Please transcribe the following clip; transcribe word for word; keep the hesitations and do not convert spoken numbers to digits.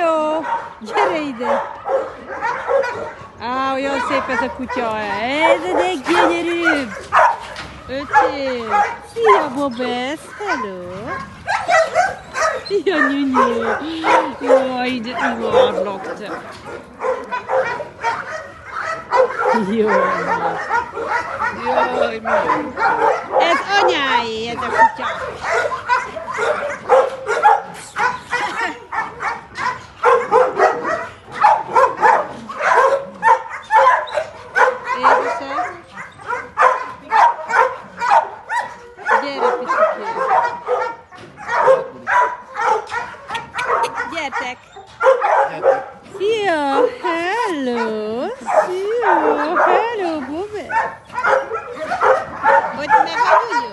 Nyunyo! Gyere ide! Á, olyan szép ez a kutya! Ez a leggyönyörűbb! Öcsém! Szia, Bobesz! Hello! Szia, Nyunyo! Jaj, de imádlak te! Jaj! Jaj, mi? Ez anyáé, ez a kutya! Gyertek! Szia! Hello! Szia! Hello, Bobesz! Hogy meg a Nyunyo?